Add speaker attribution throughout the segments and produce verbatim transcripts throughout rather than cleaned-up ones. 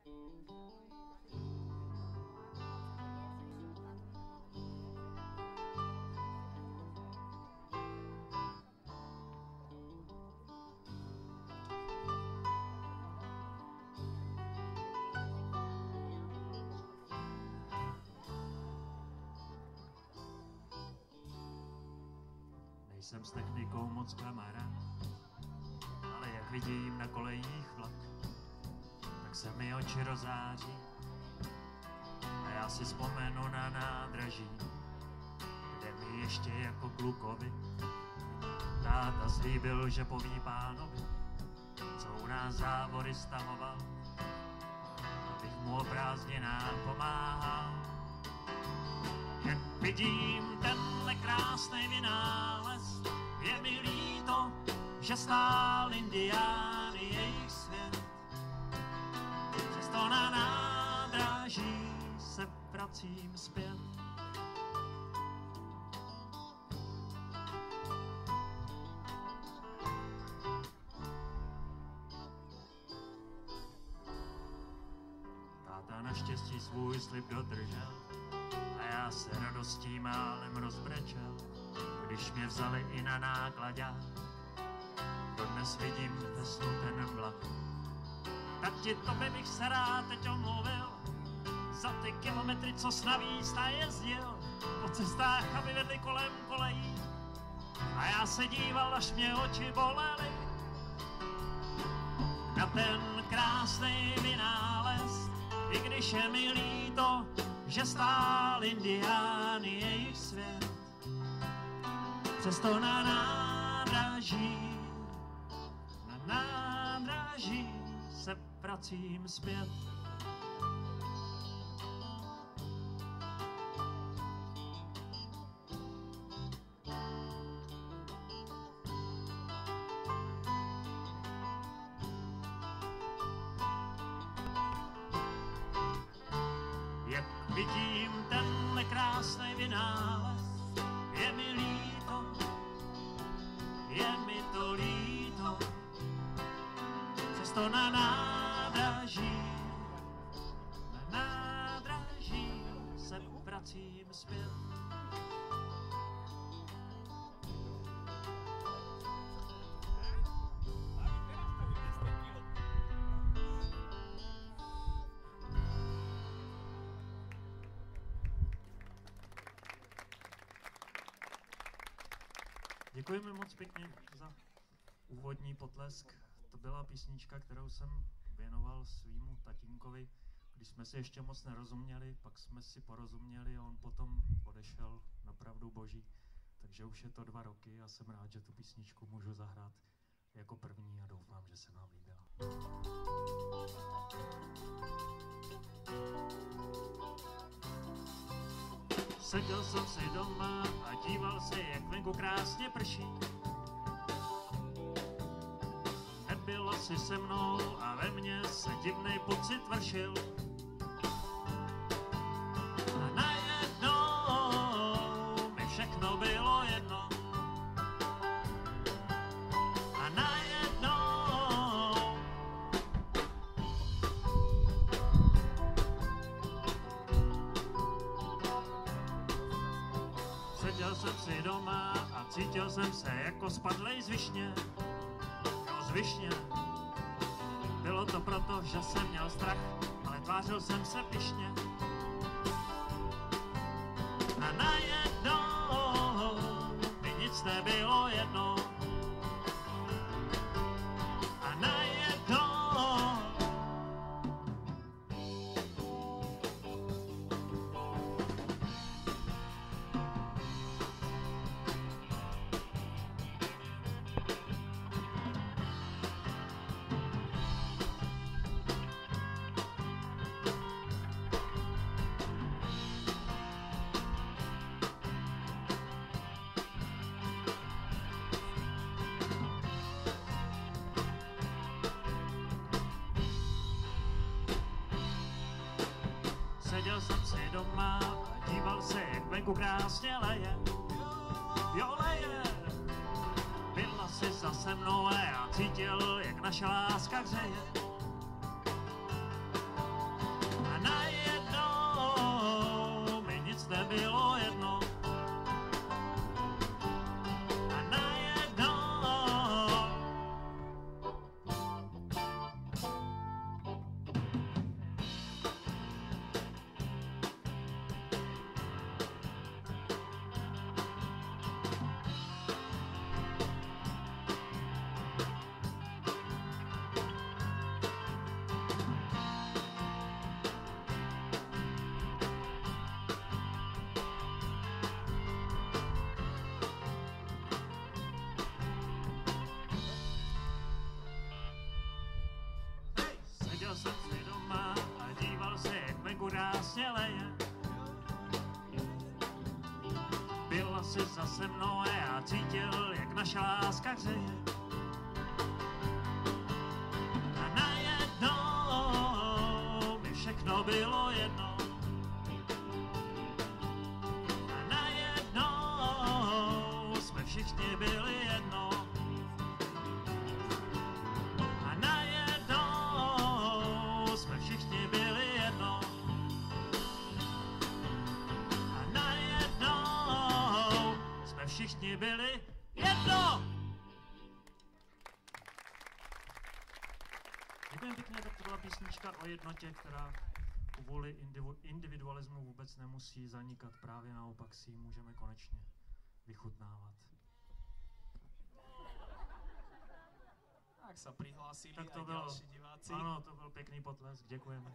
Speaker 1: Nejsem s technikou moc kamarád, ale jak vidím na kolejích vlak, tak se mi oči rozáří a já si vzpomenu na nádraží, kde mi ještě jako klukovi táta slíbil, že poví pánovi, co u nás závody stahoval, abych mu o prázdninách pomáhal. Jak vidím tenhle krásný vynález, je mi líto, že stál indiány jejich svět. Přesto na nádraží se vracím zpět. Táta naštěstí svůj slib dodržel a já se radostí málem rozbrečel, když mě vzali i na nákladák. Dodnes vidím ve snu ten vlak. Tati, tobě bych se rád teď omluvil za ty kilometry, co s navíc najezdil po cestách, aby vedli kolem kolejí. A já se díval, až mě oči bolely na ten krásný vynález, i když je mi líto, že stál indiány jejich svět. Přesto na nádraží, na nádraží se vracím zpět. Jak vidím tenhle krásný vynález, je mi líto, je mi to líto, přesto na nádraží, na nádraží se vracím zpět. Děkujeme moc pěkně za úvodní potlesk. To byla písnička, kterou jsem věnoval svýmu tatínkovi, když jsme si ještě moc nerozuměli, pak jsme si porozuměli a on potom odešel na pravdu boží. Takže už je to dva roky a jsem rád, že tu písničku můžu zahrát jako první a doufám, že se nám líbila. Seděl jsem si doma a díval se, jak venku krásně prší. Nebyla si se mnou a ve mně se divnej pocit vršil. A najednou mi všechno bylo jedno. A najednou seděl jsem si doma a cítil jsem se jako spadlej z višně. Jo, z višně. Bylo to proto, že jsem měl strach, ale tvářil jsem se pyšně. A najednou mi nic nebylo jedno. A najednou seděl jsem si doma a díval se, jak venku krásně leje. Jo, leje. Byla si zase mnou a já cítil, jak naše láska hřeje. Seděl jsem si doma a díval se, jak venku krásně leje. Byla si zase mnou a já cítil, jak naša láska hřeje. A najednou mi všechno bylo jedno. A najednou jsme všichni byli jedno. A najednou jsme všichni byli jedno. A najednou jsme všichni byli jedno. Děkujem pěkně, tak to byla písnička o jednotě, která kvůli individualismu vůbec nemusí zanikat. Právě naopak si ji můžeme konečně vychutnávat.
Speaker 2: Tak se přihlásili
Speaker 1: Tak to
Speaker 2: aj
Speaker 1: bylo,
Speaker 2: další diváci.
Speaker 1: ano, to byl pěkný potlesk, děkujeme.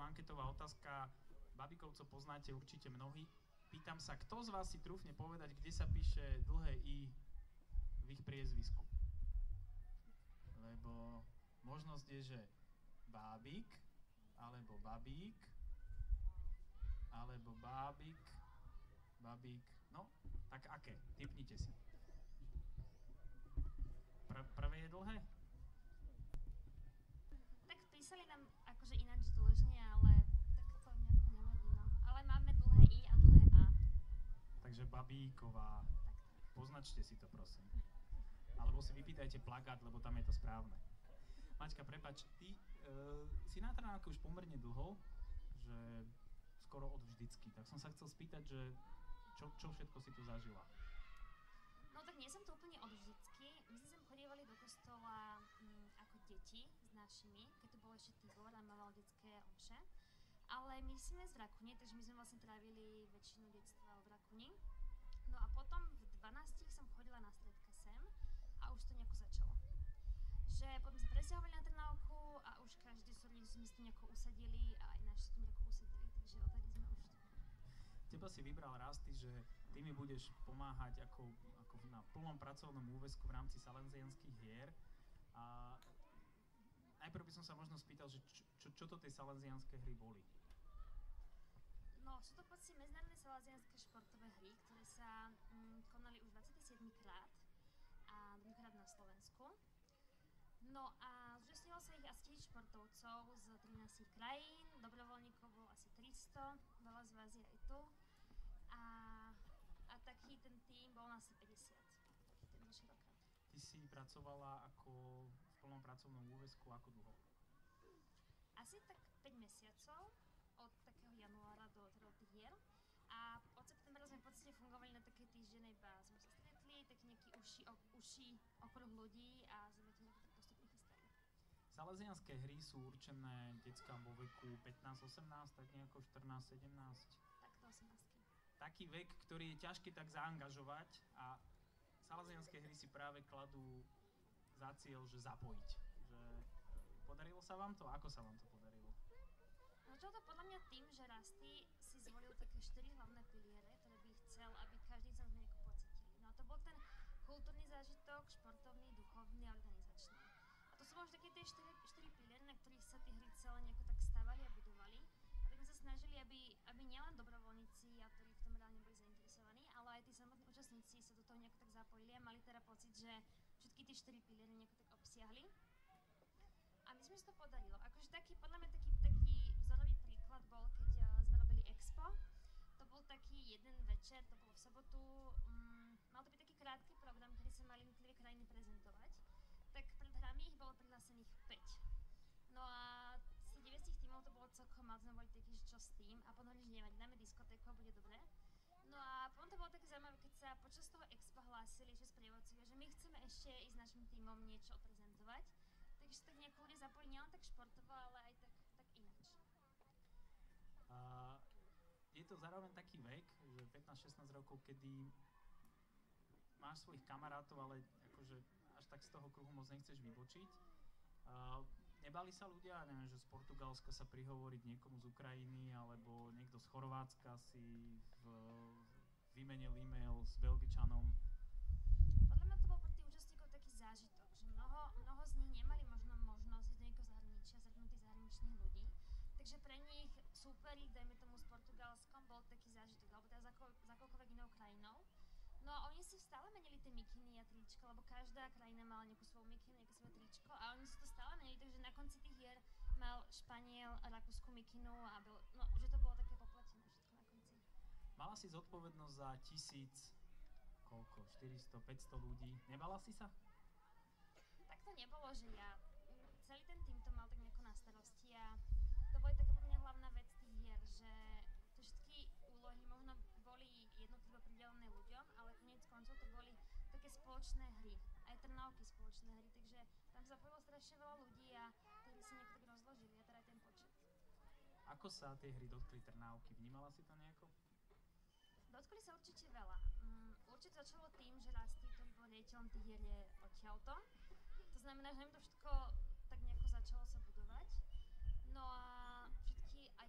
Speaker 2: anketová otázka. Babikovcov poznáte určite mnohí. Pýtam sa, kto z vás si trúfne povedať, kde sa píše dlhé I v ich priezvisku? Lebo možnosť je, že Bábik, alebo Babík, alebo Bábik, Babík. No, tak aké? Tipnite si. Pr- prvé je dlhé?
Speaker 3: Tak písali nám akože ináč dlžne, ale tak to nejako nevadí, no. Ale máme dlhé I a dlhé A.
Speaker 2: Takže Babíková.
Speaker 3: Tak, tak.
Speaker 2: Poznačte si to, prosím. Alebo si vypýtajte plagát, lebo tam je to správne. Maťka, prepáč, ty uh, si na Trnávke už pomerne dlho, že skoro od vždycky. Tak som sa chcel spýtať, že čo, čo všetko si tu zažila?
Speaker 3: No tak nie som to úplne od vždycky. My sme sem chodievali do kostola m, ako deti s našimi, keď tu bol ešte Tibor a mával detské omše. Ale my sme z Rakune, takže my sme vlastne trávili väčšinu detstva v Rakuni. No a potom v dvanástich som chodila na stredka sem a už to nejako začalo. Že potom sa presťahovali na Trnávku a už každý z ľudí sme si tu nejako usadili a aj naši tu nejako usadili, takže odtedy sme už tu.
Speaker 2: Teba si vybral Rasty, že ty mi budeš pomáhať ako, ako na plnom pracovnom úväzku v rámci Salesianských hier. A najprv by som sa možno spýtal, že čo, čo, čo to tie salesianské hry boli?
Speaker 3: No, sú to v podstate medzinárodné salesianské športové hry, ktoré sa mm, konali už dvadsiaty siedmy krát a druhýkrát na Slovensku. No a zúčastnilo sa ich asi tisíc športovcov z trinástich krajín, dobrovoľníkov bolo asi tristo, veľa z vás je aj tu. A, a taký ten tím bol asi päťdesiat, taký ten široká.
Speaker 2: Ty si pracovala ako v plnom pracovnom úväzku ako dlho?
Speaker 3: Asi tak päť mesiacov, od takého januára do, teda tých hier. A od septembra sme v podstate fungovali na takej týždennej báze. Sme sa stretli, taký nejaký uši, ok, uši okruh ľudí a sme to nejako tak postupne chystali.
Speaker 2: Salesianské hry sú určené deckám vo veku pätnásť osemnásť, tak nejako štrnásť sedemnásť.
Speaker 3: Takto osemnásť.
Speaker 2: Taký vek, ktorý je ťažké tak zaangažovať a salesianské hry si práve kladú za cieľ, že zapojiť. Že podarilo sa vám to? Ako sa vám to podarilo?
Speaker 3: Začalo to podľa mňa tým, že Rasty si zvolil také štyri hlavné piliere, ktoré by chcel, aby každý z nás nejako pocítili. No a to bol ten kultúrny zážitok, športovný, duchovný a organizačný. A to sú možno také tie štyri, štyri piliere, na ktorých sa tie hry celé nejako tak stavali a budovali. A tak sme sa snažili, aby, aby nielen dobrovoľníci, a ktorí v tom reálne boli zainteresovaní, ale aj tí samotní účastníci sa do toho nejako tak zapojili a mali teda pocit, že všetky tie štyri piliere nejako tak obsiahli. A my sme si to podarilo. Akože taký, podľa mňa taký, taký vzorový príklad bol, keď uh, sme robili Expo. To bol taký jeden večer, to bolo v sobotu. Um, mal to byť taký krátky program, kedy sa mali jednotlivé krajiny prezentovať. Tak pred hrami ich bolo prihlásených päť. No a z deväť tímov to bolo celkom, ale sme boli takí, že čo s tým. A potom nič nevadí, dáme diskotéku a bude dobré. No a potom to bolo také zaujímavé, keď sa počas toho Expo hlásili ešte sprievodcovia, že my chceme ešte ísť s našim tímom niečo odprezentovať. Takže tak nejako ľudia zapojili nielen tak športovo, ale aj tak, tak ináč.
Speaker 2: Uh, je to zároveň taký vek, že pätnásť šestnásť rokov, kedy máš svojich kamarátov, ale akože až tak z toho kruhu moc nechceš vybočiť. Uh, nebali sa ľudia, neviem, že z Portugalska sa prihovoriť niekomu z Ukrajiny, alebo niekto z Chorvátska si v, vymenil e-mail s Belgičanom?
Speaker 3: Podľa mňa to bol pre tých účastníkov taký zážitok, že mnoho, mnoho z nich nemali možno možnosť ísť do nejakého zahraničia, zahrnutých zahraničných ľudí. Takže pre nich súperík, dajme tomu s Portugalskom, bol taký zážitok, alebo teda za, za akoľkoľvek inou krajinou. No a oni si stále menili tie mikiny a tričko, lebo každá krajina mala nejakú svoju mikinu, nejaké svoje tričko a oni si to stále menili, takže na konci tých hier mal Španiel rakúsku mikinu a byl, no, že to bolo také poplatené všetko na konci.
Speaker 2: Mala si zodpovednosť za tisíc, koľko, štyristo, päťsto ľudí. Nebala si sa?
Speaker 3: Tak to nebolo, že ja. Celý ten tým to mal tak nejako na starosti a to boli taká pre mňa hlavná vec tých hier, že to všetky úlohy možno boli jednotlivo pridelené ľuďom, ale koniec koncov to boli také spoločné hry, aj Trnávky spoločné hry, takže tam sa zapojilo strašne veľa ľudí a tie hry sa nejako tak rozložili, a teda aj ten počet. Ako
Speaker 2: sa tie hry dotkli Trnávky? Vnímala si to nejako?
Speaker 3: Dotkli sa určite veľa. Um, určite začalo tým, že Rasty, ktorý bol riaditeľom tých hier, je odtiaľto. To znamená, že nám to všetko tak nejako začalo sa budovať. No a všetky aj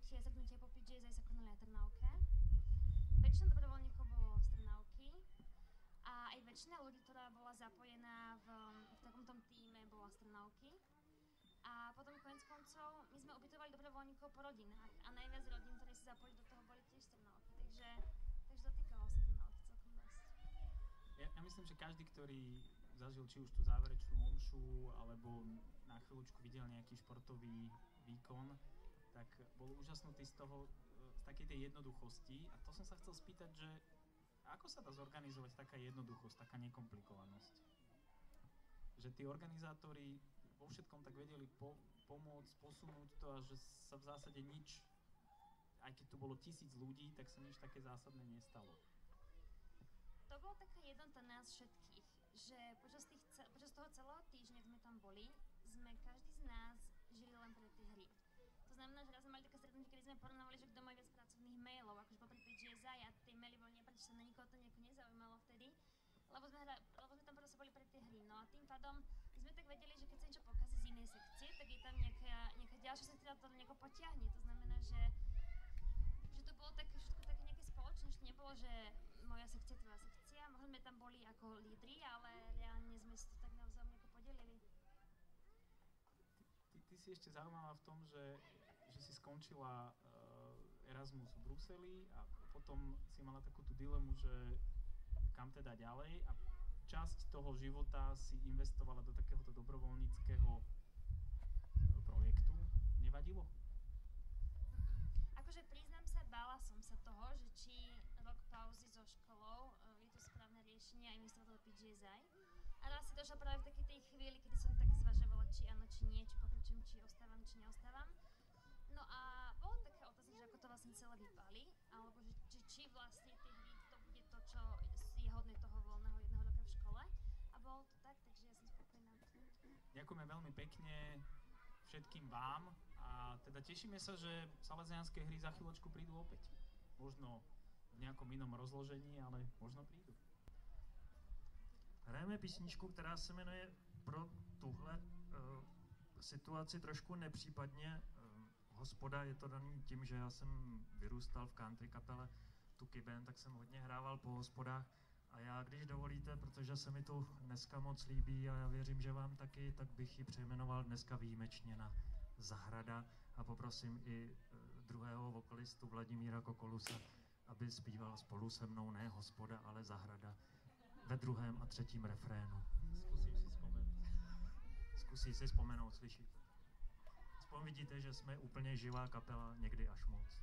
Speaker 3: tretie stretnutie po pé jé es sa konali na Trnavke. Väčšina dobrovoľníkov bolo z Trnavky a aj väčšina ľudí, ktorá bola zapojená v, v takomto týme, bola z Trnavky. A potom koniec koncov my sme ubytovali dobrovoľníkov po rodinách a najviac rodín, ktoré sa zapojili do toho, boli tiež z Trnavky. Takže, takže dotýkalo sa Trnavky celkom dosť.
Speaker 2: Ja, ja myslím, že každý, ktorý zažil či už tú záverečnú omšu, alebo na chvíľučku videl nejaký športový výkon, tak bol úžasnutý z toho, z takej tej jednoduchosti. A to som sa chcel spýtať, že ako sa dá zorganizovať taká jednoduchosť, taká nekomplikovanosť? Že tí organizátori vo všetkom tak vedeli po, pomôcť, posunúť to a že sa v zásade nič, aj keď tu bolo tisíc ľudí, tak sa nič také zásadné nestalo.
Speaker 3: To bola taká jednota nás všetkých, že počas, tých, počas toho celého týždňa, sme tam boli, sme každý z nás žili len pre tie hry. To znamená, že raz sme mali také stretnutie, kedy sme porovnávali, že kto má viac pracovných mailov, akože popri pé jé es á a tie maily boli neprečítané, nikoho to nejako nezaujímalo vtedy, lebo sme, hra, lebo sme tam proste boli pre tie hry. No a tým pádom sme tak vedeli, že keď sa niečo pokazí z inej sekcie, tak je tam nejaká, nejaká ďalšia sekcia, ktorá to nejako potiahne. To znamená, že, že to bolo také všetko také nejaké spoločné, že nebolo, že moja sekcia, tvoja sekcia, možno sme tam boli ako lídri, ale reálne sme si to tak navzájom nejako podelili.
Speaker 2: Ty, ty si ešte zaujímavá v tom, že, že si skončila uh, Erasmus v Bruseli a potom si mala takú tú dilemu, že kam teda ďalej a časť toho života si investovala do takéhoto dobrovoľníckeho projektu. Nevadilo?
Speaker 3: Akože priznám sa, bála som sa toho, že či rok pauzy so školou uh, je to správne riešenie a investovať do pé jé es á. Ale asi došla práve v takej tej chvíli, kedy som tak zvažovala, či áno, či nie, či pokračujem, či ostávam, či neostávam. No a bolo také otázka, že ako to vlastne celé vypáli, alebo že, že či vlastne tie hry to bude to, čo je hodné toho voľného jedného roka v škole. A bolo to tak, takže ja som spokojná.
Speaker 2: Ďakujeme veľmi pekne všetkým vám a teda tešíme sa, že salesianske hry za chvíľočku prídu opäť. Možno v nejakom inom rozložení, ale možno prídu.
Speaker 1: Hrajeme písničku, která se jmenuje pro tuhle uh, situaci trošku nepřípadně uh, Hospoda. Je to daný tím, že já jsem vyrůstal v country kapele Tuky Band, tak jsem hodně hrával po hospodách. A já, když dovolíte, protože se mi to dneska moc líbí a já věřím, že vám taky, tak bych ji přejmenoval dneska výjimečně na Zahrada a poprosím i uh, druhého vokalistu Vladimíra Kokolusa, aby zpíval spolu se mnou ne Hospoda, ale Zahrada ve druhém a třetím refrénu.
Speaker 2: Zkusím si vzpomenout.
Speaker 1: Zkusí si vzpomenout, slyšíte? Aspoň vidíte, že jsme úplně živá kapela, někdy až moc.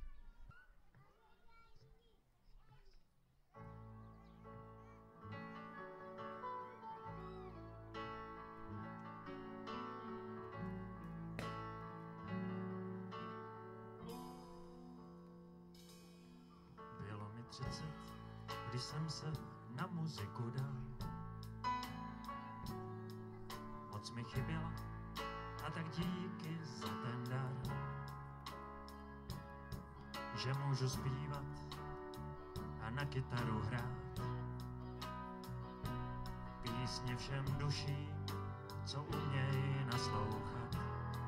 Speaker 1: Bylo mi třicet, když jsem se na muziku dal. Moc mi chyběla a tak díky za ten dar, že můžu zpívat a na kytaru hrát písně všem duším, co umějí naslouchat.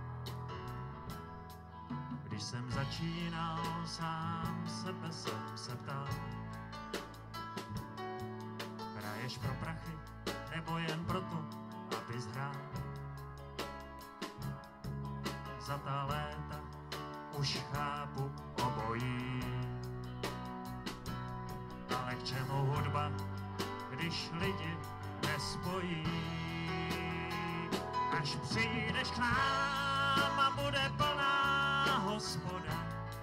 Speaker 1: Když jsem začínal, sám sebe jsem se ptal, hraješ pro prachy, nebo jen proto, abys hrál. Za ta léta už chápu obojí, ale k čemu hudba, když lidi nespojí? Až přijdeš k nám a bude plná hospoda,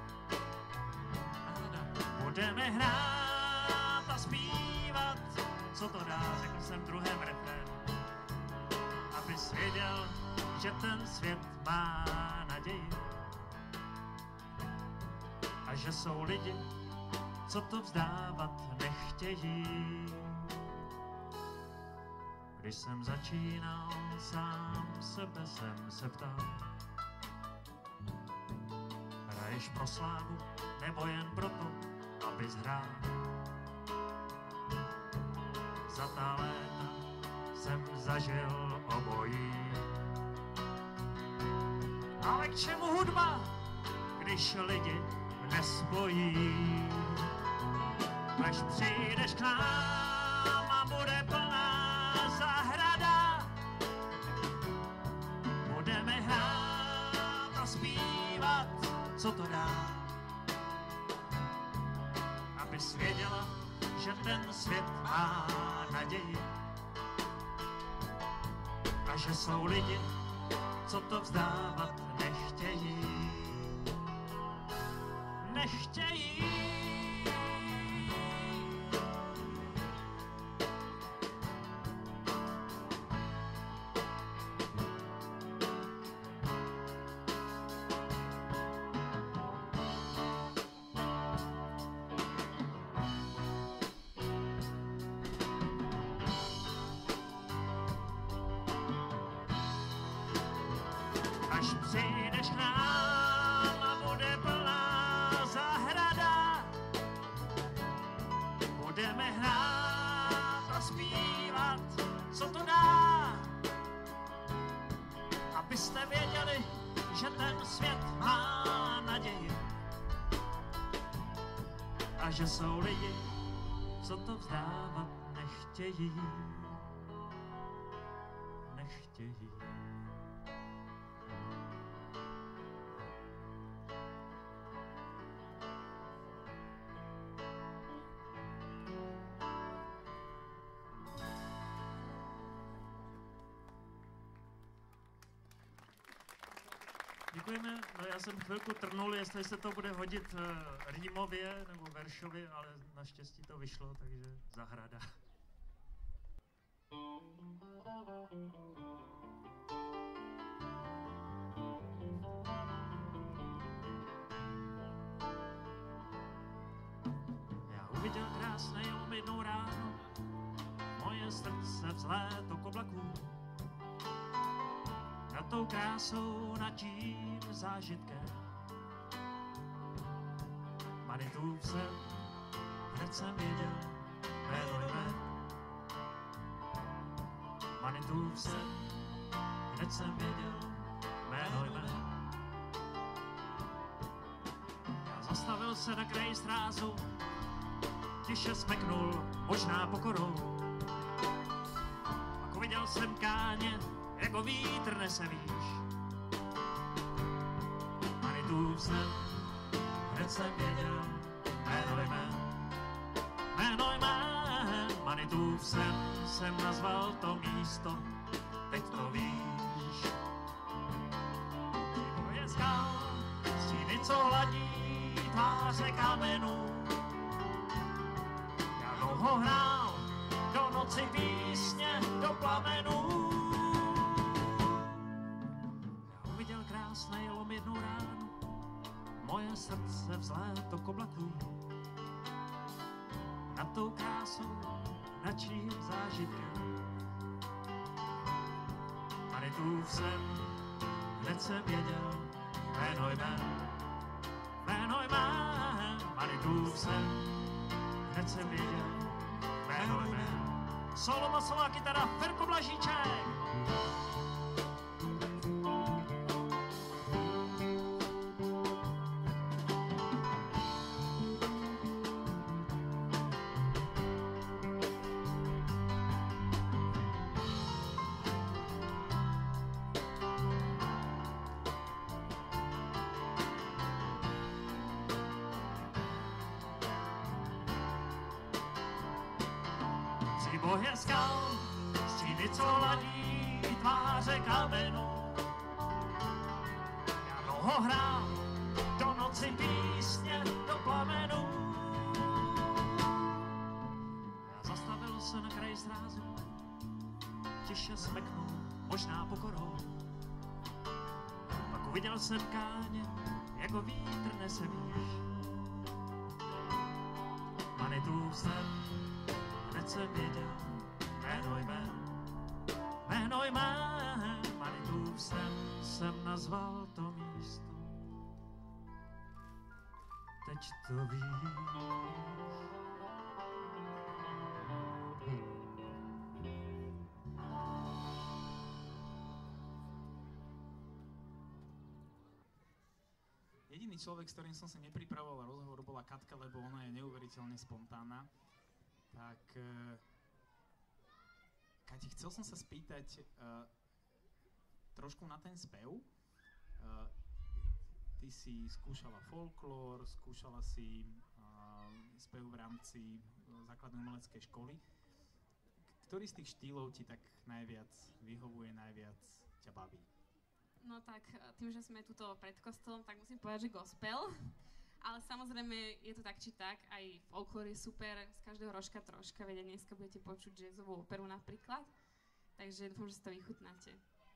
Speaker 1: budeme hrát a zpívat, co to dá, řekl jsem v druhém refrénu, abys věděl, že ten svět má naději a že jsou lidi, co to vzdávat nechtějí. Když jsem začínal, sám sebe jsem se ptal, hraješ pro slávu, nebo jen proto, abys hrál. Za ta léta jsem zažil obojí. Ale k čemu hudba, když lidi nespojí. Až přijdeš k nám a bude plná zahrada, budeme hrát a zpívat, co to dá. Abys věděla, že ten svět má naději a že jsou lidi, co to vzdávat nechtějí. Nechtějí. Až přijdeš k nám a bude plná zahrada, budeme hrát a zpívat, co to dá. Abyste věděli, že ten svět má naději a že jsou lidi, co to vzdávat nechtějí. Nechtějí. Děkujeme, no já jsem chvilku trnul, jestli se to bude hodit uh, rýmově nebo veršově, ale naštěstí to vyšlo, takže zahrada. Já uviděl krásné jenom jednou ráno, moje srdce vzlétlo k oblakům. Nad tou krásou, nad tím zážitkem. Manitův sen, hned jsem věděl, jméno jmén. Manitův sen, hned jsem věděl, jméno jmén. Já zastavil se na kraji strázu, tiše smeknul, možná pokorou. Pak uviděl jsem káně, jako vítr nese výš. Manitův sen, hned jsem věděl, jméno jmén. Jméno jmén, Manitův sen, jsem nazval to místo, teď to víš. Je skal, stíny, co hladí tváře kamenů. Já dlouho hrál do noci písně, do plamenů. Krásné jelom jednou ráno, moje srdce vzlétlo k oblakům. Nad tou krásou, nad čím zážitkem. Manitův sen, hned jsem věděl, jméno jmén. Jméno jmén, Manitův sen, hned jsem věděl, jméno jmén. Solo basová kytara, Ferko Blažíček. Bohe skal, stíny, co ladí tváře kamenů. Já dlouho hrál do noci písně, do plamenů. Já zastavil se na kraji srázu, tiše smeknul, možná pokorou. Pak uviděl jsem káně, jako vítr nese výš. Manitův sen, hned jsem věděl, jméno jmén. Jméno jmén, Manitův sen, jsem nazval to místo. Teď to víš.
Speaker 2: jediný človek, s ktorým som sa nepripravoval rozhovor, bola Katka, lebo ona je neuveriteľne spontánna. Tak, uh, Kati, chcel som sa spýtať uh, trošku na ten spev. Uh, ty si skúšala folklór, skúšala si uh, spev v rámci uh, základnej umeleckej školy. Ktorý z tých štýlov ti tak najviac vyhovuje, najviac ťa baví?
Speaker 4: No tak, tým, že sme tuto pred kostolom, tak musím povedať, že gospel. Ale samozrejme je to tak či tak, aj folklór je super, z každého rožka troška, veď dneska budete počuť jazzovú operu napríklad. Takže dúfam, že si to vychutnáte.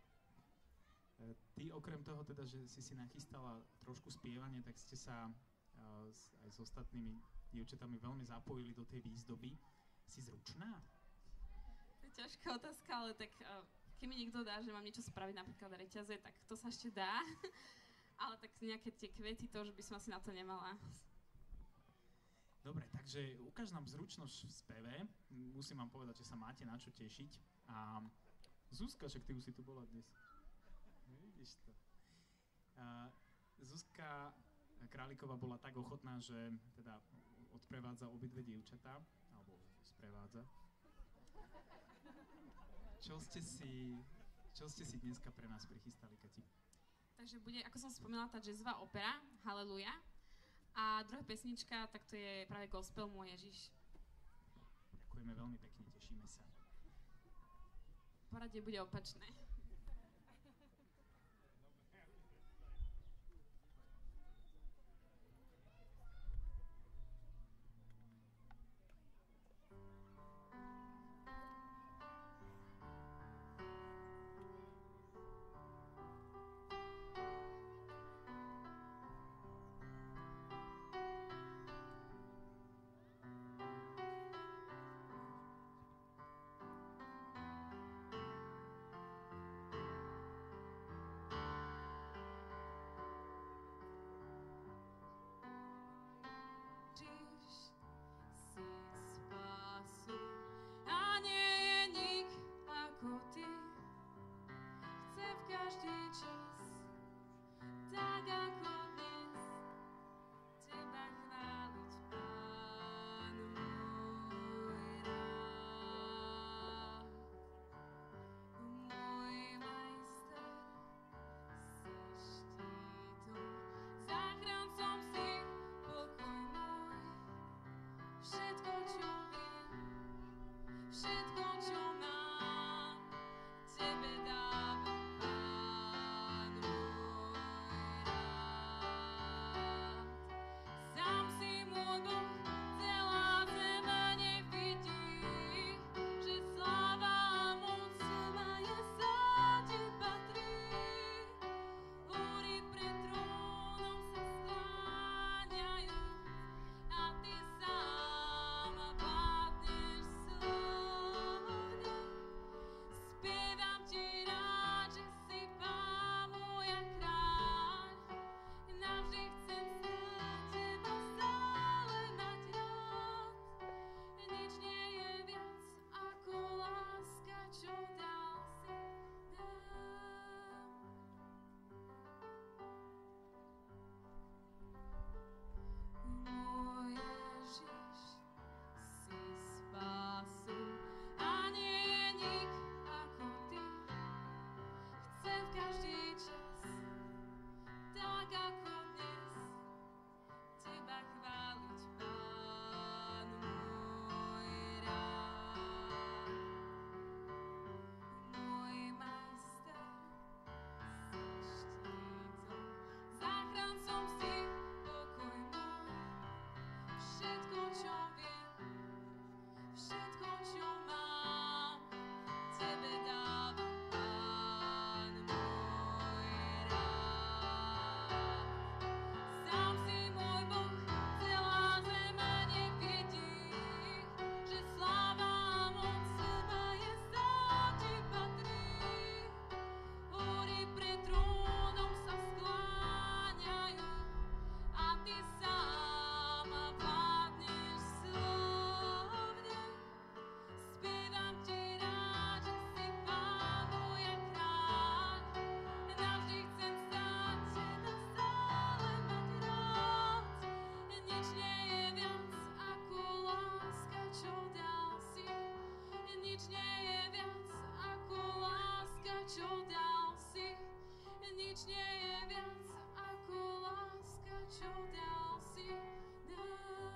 Speaker 2: Ty okrem toho teda, že si si nachystala trošku spievanie, tak ste sa uh, s, aj s ostatnými dievčatami veľmi zapojili do tej výzdoby. Si zručná?
Speaker 4: To je ťažká otázka, ale tak uh, keď mi niekto dá, že mám niečo spraviť, napríklad reťaze, tak to sa ešte dá. Ale tak nejaké tie kvety, to, že by som asi na to nemala.
Speaker 2: Dobre, takže ukáž nám zručnosť v speve. Musím vám povedať, že sa máte na čo tešiť. A Zuzka, však ty už si tu bola dnes. Vidíš to. Uh, Zuzka Králiková bola tak ochotná, že teda odprevádza obidve dievčatá, alebo sprevádza. Čo ste si, čo ste si dneska pre nás prichystali, Kati?
Speaker 4: Takže bude, ako som spomínala, tá jazzová opera, Haleluja. A druhá pesnička, tak to je práve gospel Môj Ježiš.
Speaker 2: Ďakujeme veľmi pekne, tešíme sa.
Speaker 4: Poradie bude opačné.
Speaker 5: Thank
Speaker 4: skutočne je viac ako láska, čo dal si nám.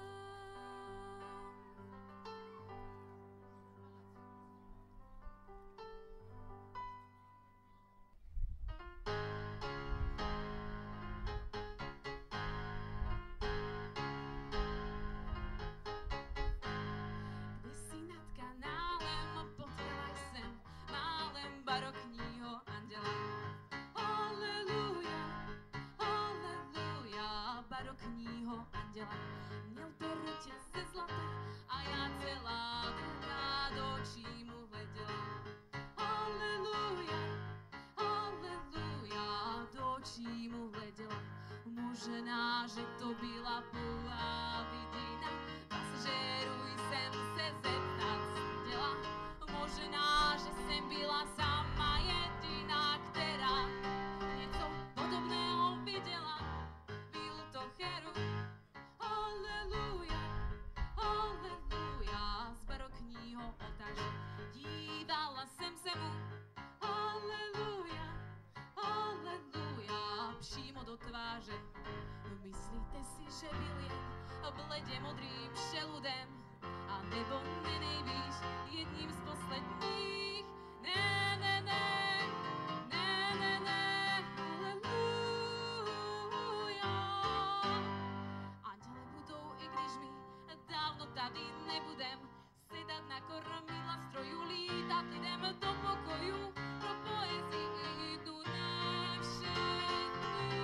Speaker 4: Kde si nad kanálem, potkala sem málem barokního anděla. Aleluja, aleluja, barokního anděla. Měl perutě ze zlata a já celá drahá do očí mu hleděla. Aleluja, aleluja, do očí mu hleděla. Možná, že to byla pouhá vidina, pasažéruj jsem se zeptat děla. Možná, že jsem byla sama jediná, která něco podobného viděla. Byl to Cherub, aleluja, aleluja, z barokního oltáře. Dívala jsem se mu, aleluja, aleluja, přímo do tváře. Myslíte si, že byl jen bledě modrým šeludem, a nebo ne nejvíš jedním z posledních? Ne, ne, ne, ne, ne, ne, aleluja. Anděle budou, i když my dávno tady nebudem, sedat na kormidla strojů, lítat lidem do pokoju, pro poezii jdu ne všechny.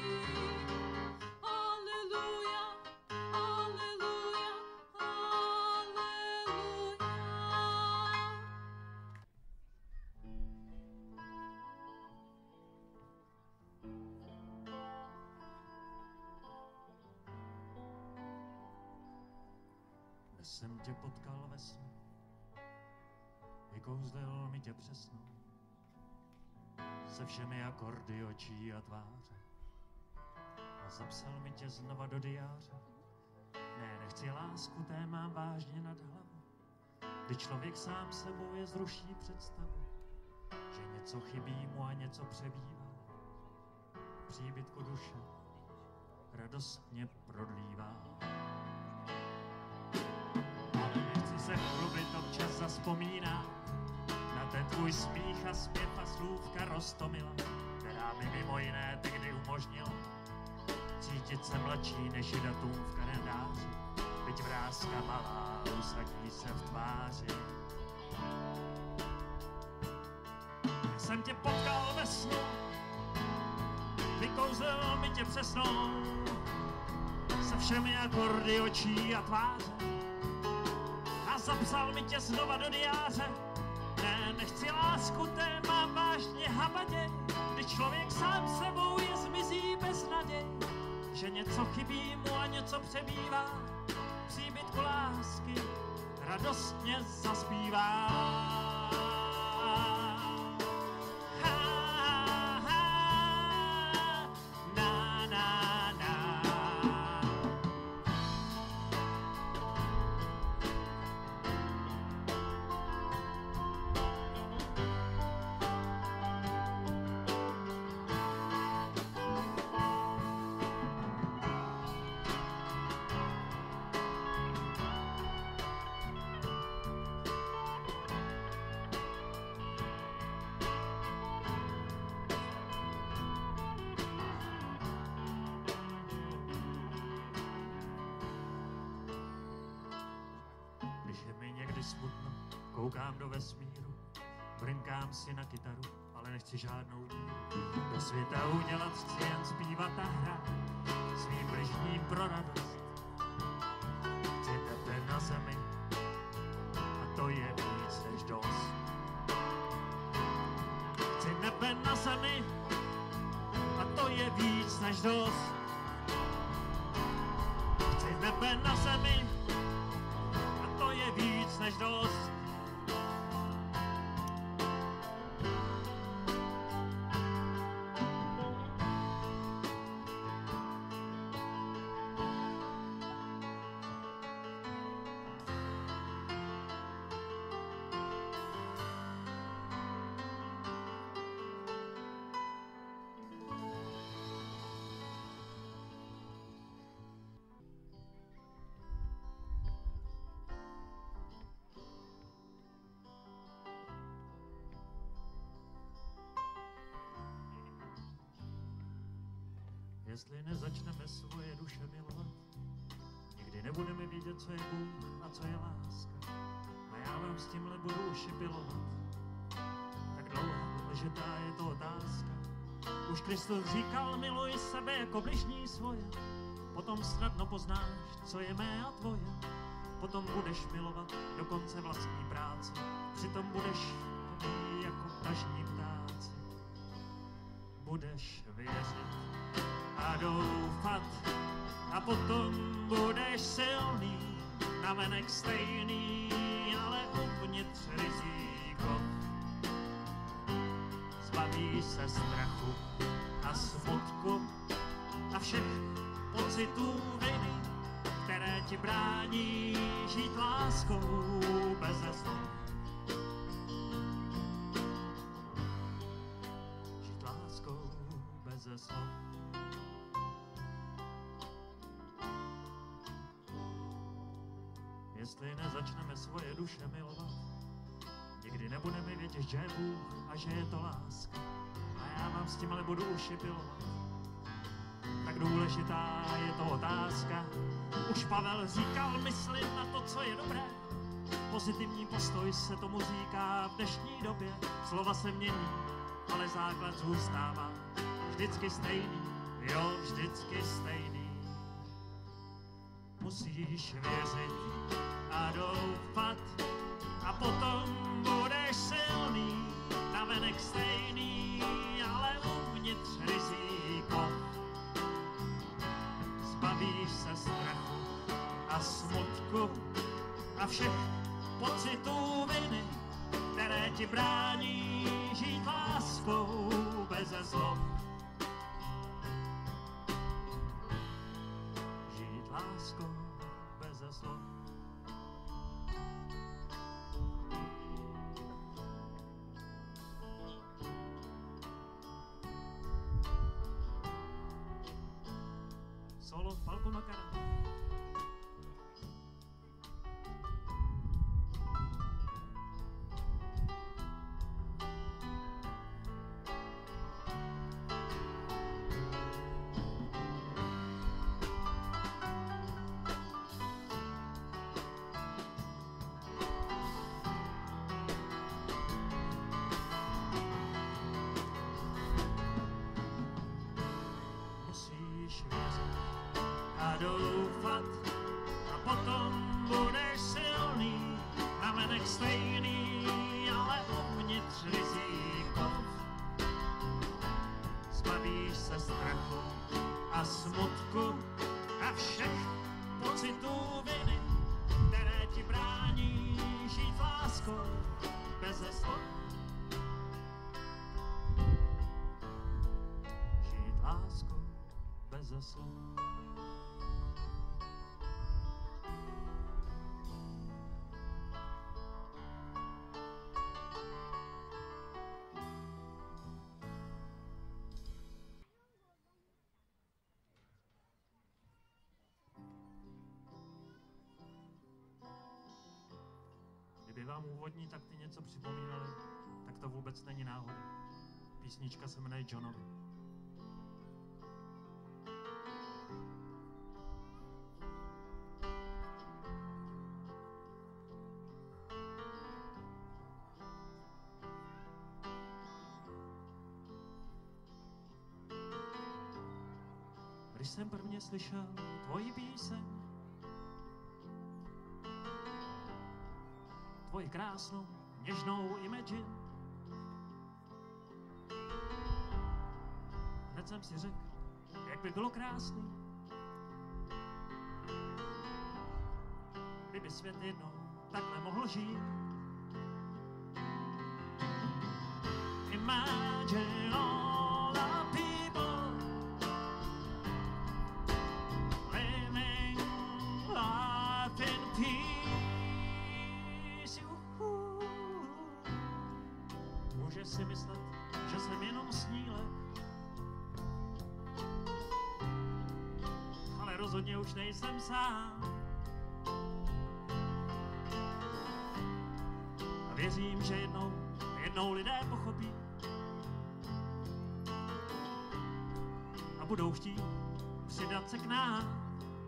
Speaker 4: Aleluja, aleluja, aleluja.
Speaker 1: Dnes jsem tě potkal ve snu, vykouzlil mi tě přesnou, se všemi akordy očí a tváře, a zapsal mi tě znova do diáře. Ne, nechci lásku, té mám vážně nad hlavu, kdy člověk sám sebou je zruší představu, že něco chybí mu a něco přebývá. Příbytku duše radostně prodlívá. Ale nechci se chlubit, občas zaspomínám na ten tvůj smích a zpěv a slůvka roztomila, která mi mimo jiné tehdy umožnila cítit se mladší než je datum v kalendáři, byť vrázka malá usadí se v tváři. Já jsem tě potkal ve snu, vykouzlil mi tě přesnou, se všemi akordy očí a tváře, a zapsal mi tě znova do diáře. Ne, nechci lásku, té mám vážně havaděj, kdy člověk sám sebou je zmizí bez naděj, že něco chybí mu a něco přebývá, příbytku lásky radostně zaspívá. Smutno, koukám do vesmíru, brnkám si na kytaru, ale nechci žádnou díru. Do světa udělat chci jen zpívat a hrát svým bližním pro radost. Chci tebe na zemi a to je víc než dost. Chci nebe na zemi a to je víc než dost. Chci nebe na zemi, to je víc než dost. Jestli nezačneme svoje duše milovat, nikdy nebudeme vědět, co je Bůh a co je láska. A já vám s tímhle budu uši pilovat. Tak dlouho ležitá je to otázka. Už Kristus říkal, miluj sebe jako bližní svoje. Potom snadno poznáš, co je mé a tvoje. Potom budeš milovat do konce vlastní práce. Přitom budeš mý jako tažní ptáci. Budeš věřit a doufat a potom budeš silný, navenek stejný, ale uvnitř riziko. Zbavíš se strachu a smutku a všech pocitů viny, které ti brání žít láskou beze slov. Žít láskou beze slov. Jestli nezačneme svoje duše milovat, nikdy nebudeme vědět, že je Bůh a že je to láska. A já vám s tím ale budu uši pilovat. Tak důležitá je to otázka. Už Pavel říkal, myslím na to, co je dobré. Pozitivní postoj se tomu říká v dnešní době. Slova se mění, ale základ zůstává vždycky stejný. Jo, vždycky stejný. Musíš věřit a doufat a potom budeš silný, navenek stejný, ale uvnitř riziko. Zbavíš se strachu a smutku a všech pocitů viny, které ti brání žít láskou beze slov. Žít láskou beze slov. Solo Falco Macara. Musíš věřit a doufat a potom budeš silný, navenek stejný, ale uvnitř riziko. Zbavíš se strachu a smutku a všech pocitů viny, které ti brání žít láskou beze slov. Žít láskou beze slov. Kdyby vám úvodní takty něco připomínaly, tak to vůbec není náhoda. Písnička se jmenuje Johnovi. Když jsem prvně slyšel tvoji píseň, tvoji krásnou, něžnou imagine, hned jsem si řekl, jak by bylo krásný, kdyby svět jednou takhle mohl žít. Imagine all the people living life in peace. Juhu. Můžeš si myslet, že jsem jenom snílek, ale rozhodně už nejsem sám. A věřím, že jednou, jednou lidé pochopí a budou chtít přidat se k nám.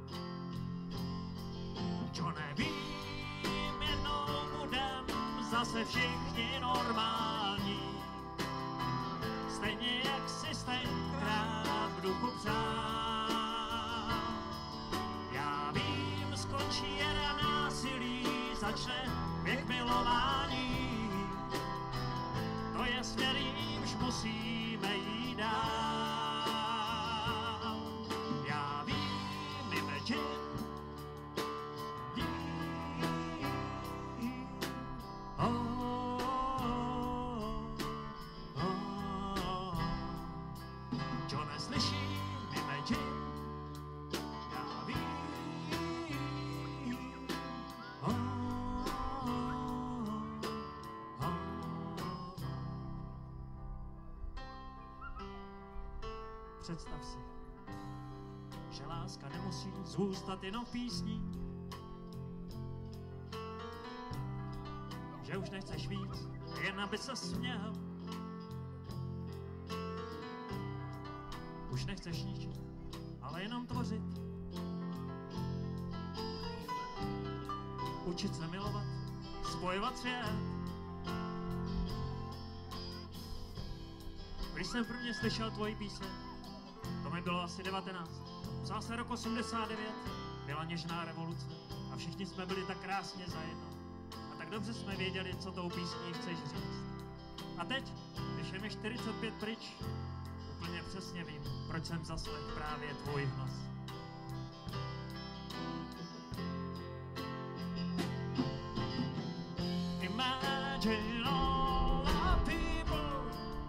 Speaker 1: Čo nevím, jednou budem zase všichni normální. Stejně jak si tenkrát v duchu přál. Já vím, skončí era násilí, začne věk milování. To je směr, jímž musíme jít dál. Já vím, Imagine. Představ si, že láska nemusí zůstat jenom písní, že už nechceš víc, jen aby se směl. Už nechceš ničit, ale jenom tvořit. Učit se milovat, spojovat svět. Když jsem prvně slyšel tvoji píseň, to mi bylo asi devatenáct. Psal se rok osmdesát devět, byla něžná revoluce a všichni jsme byli tak krásně zajedno. A tak dobře jsme věděli, co tou písní chceš říct. A teď, když je mi čtyřicet pět pryč, úplně přesně vím, proč jsem zaslech právě tvůj hlas. Imagine all the people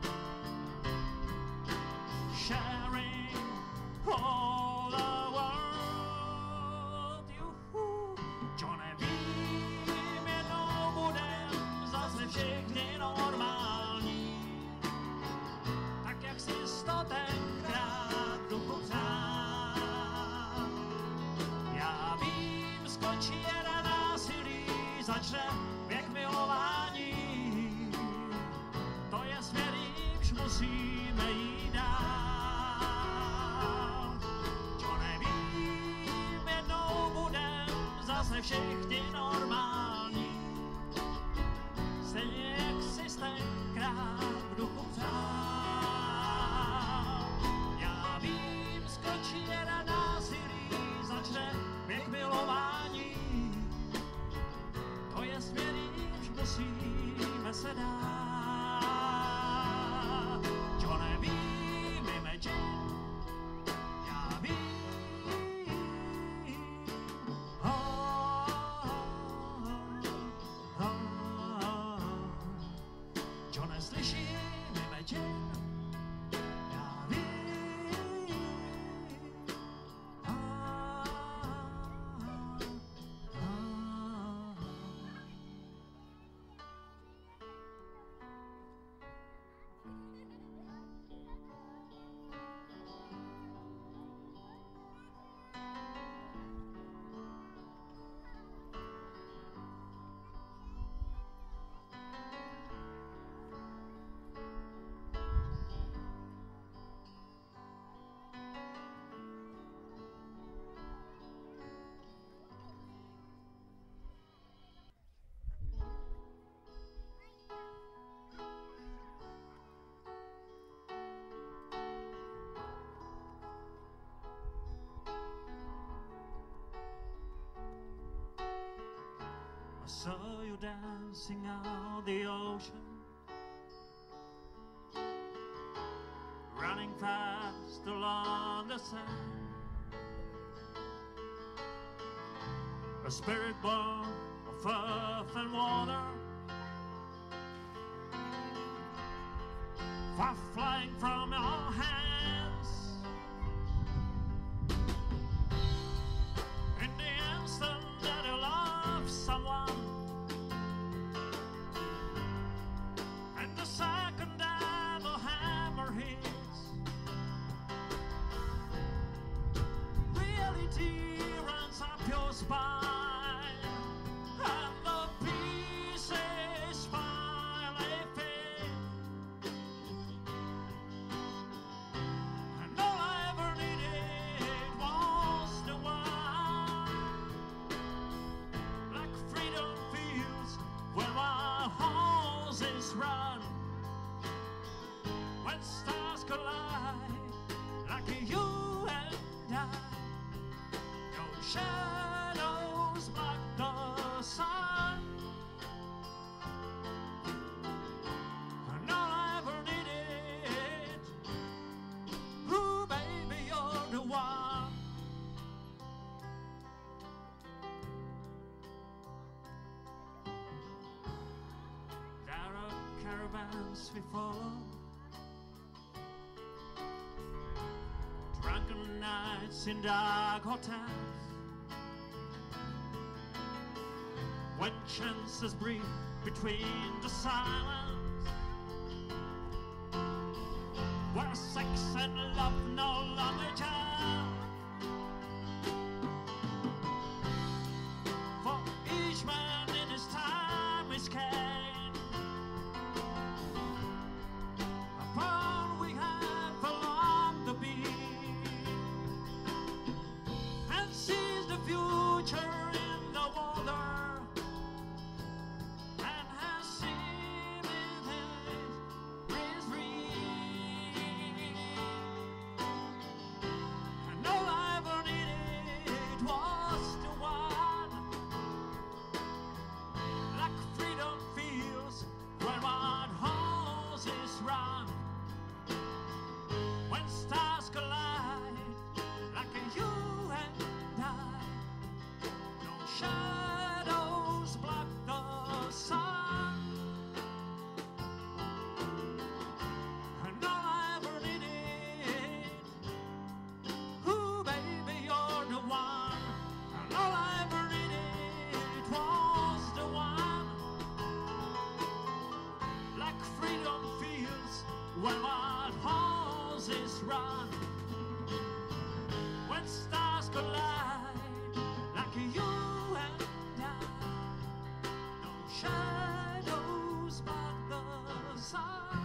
Speaker 1: sharing all the world. Juhu. Čo nevím, jednou budem zase všichni normální. Tak jak si sto tenkrát v duchu přál. Já vím, skončí era násilí, začne věk milování. To je směr, jímž musíme jít dál. Čo nevím, jednou budem zase všichni normální. Stejně jak si tenkrát v duchu přál. Já vím, skončí era násilí, začne věk milování. To je směr, jímž musíme se dát. Čo nevím, Imagine, já vím. Oh, oh, oh. Čo neslyším, Imagine, já vím. Oh, oh, oh. I saw you dancing out the ocean, running fast along the sand. A spirit born of earth and water, far flying from your hands. In the instant that you love someone, and the second that the hammer hits, reality runs up your spine, and the pieces finally fit. And dance we follow, drunken nights in dark hotels, when chances breathe between the silence, where sex and love no longer tell. For each man in his time is came, upon we have along the beat, and sees the future in the water, and has seen it his reach. And all I ever needed was the one, like freedom feels when one horses run, when stars collide, like you and I. No shadows block the sun, and all I ever needed, ooh baby, you're the one, and all I ever needed was the one, like freedom feels when wild horses run, when stars collide, like you and I. No shadows but the sun.